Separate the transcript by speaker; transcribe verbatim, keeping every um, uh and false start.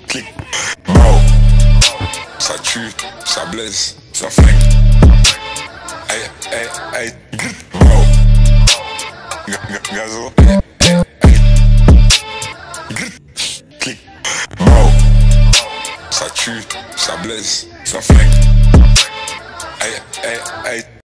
Speaker 1: clic, bro. Ça tue, ça blesse, ça flingue. Hey, hey, hey, bro. Gazo, hey, hey, hey. Clic, bro. Ça tue, ça blesse, ça flingue. Hey, hey, hey.